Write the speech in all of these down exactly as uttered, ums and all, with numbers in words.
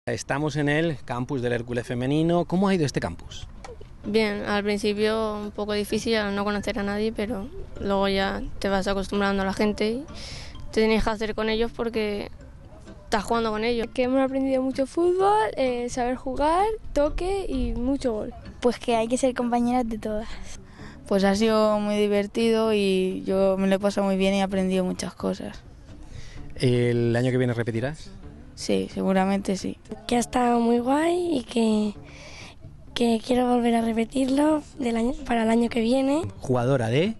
Estamos en el campus del Hércules femenino. ¿Cómo ha ido este campus? Bien, al principio un poco difícil al no conocer a nadie, pero luego ya te vas acostumbrando a la gente y te tienes que hacer con ellos porque estás jugando con ellos. Que hemos aprendido mucho fútbol, eh, saber jugar, toque y mucho gol. Pues que hay que ser compañeras de todas. Pues ha sido muy divertido y yo me lo he pasado muy bien y he aprendido muchas cosas. ¿El año que viene repetirás? Sí, seguramente sí. Que ha estado muy guay y que, que quiero volver a repetirlo del año, para el año que viene. ¿Jugadora de?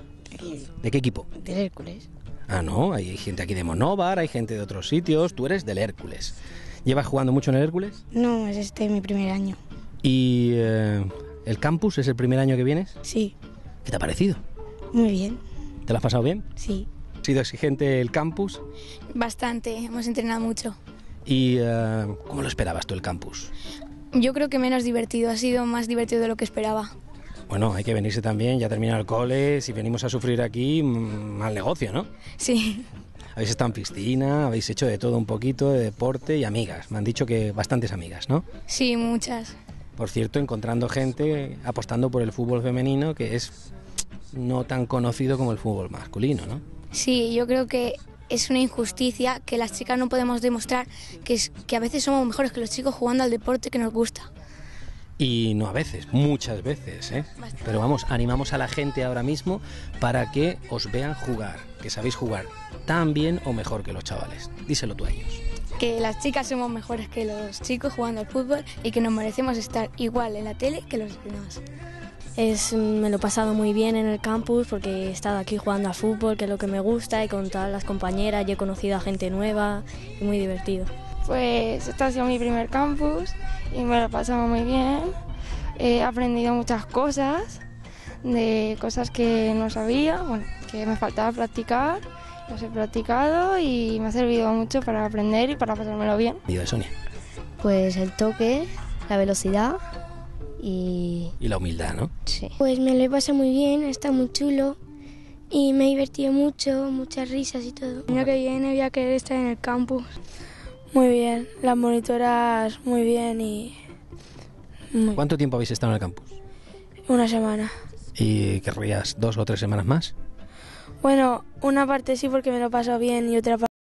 ¿De qué equipo? Del Hércules. Ah, no, hay gente aquí de Monóvar, hay gente de otros sitios. Tú eres del Hércules. ¿Llevas jugando mucho en el Hércules? No, es este mi primer año. ¿Y eh, el campus es el primer año que vienes? Sí. ¿Qué te ha parecido? Muy bien. ¿Te lo has pasado bien? Sí. ¿Ha sido exigente el campus? Bastante, hemos entrenado mucho. ¿Y eh, cómo lo esperabas tú el campus? Yo creo que menos divertido, ha sido más divertido de lo que esperaba. Bueno, hay que venirse también, ya termina el cole, si venimos a sufrir aquí, mal negocio, ¿no? Sí. Habéis estado en piscina, habéis hecho de todo un poquito, de deporte y amigas. Me han dicho que bastantes amigas, ¿no? Sí, muchas. Por cierto, encontrando gente apostando por el fútbol femenino, que es no tan conocido como el fútbol masculino, ¿no? Sí, yo creo que es una injusticia que las chicas no podemos demostrar que, es, que a veces somos mejores que los chicos jugando al deporte que nos gusta. Y no a veces, muchas veces, ¿eh? Pero vamos, animamos a la gente ahora mismo para que os vean jugar, que sabéis jugar tan bien o mejor que los chavales. Díselo tú a ellos. Que las chicas somos mejores que los chicos jugando al fútbol y que nos merecemos estar igual en la tele que los demás. Es, me lo he pasado muy bien en el campus porque he estado aquí jugando a fútbol, que es lo que me gusta, y con todas las compañeras y he conocido a gente nueva y muy divertido. Pues este ha sido mi primer campus y me lo he pasado muy bien. He aprendido muchas cosas, de cosas que no sabía, bueno, que me faltaba practicar. Las he practicado y me ha servido mucho para aprender y para pasármelo bien. ¿Y de Sonia? Pues el toque, la velocidad y... Y la humildad, ¿no? Sí. Pues me lo he pasado muy bien, está muy chulo y me he divertido mucho, muchas risas y todo. El año que viene voy a querer estar en el campus. Muy bien, las monitoras muy bien y... Muy... ¿Cuánto tiempo habéis estado en el campus? Una semana. ¿Y querrías dos o tres semanas más? Bueno, una parte sí porque me lo he pasado bien y otra parte...